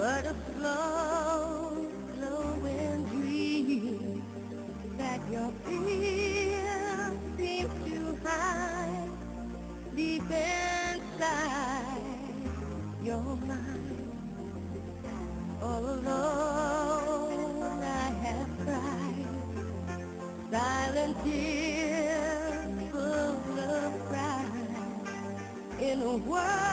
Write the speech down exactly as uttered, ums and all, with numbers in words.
but a slow, glowing dream that your fear seems to hide deep inside your mind. All alone I have cried silent tears full of pride in a world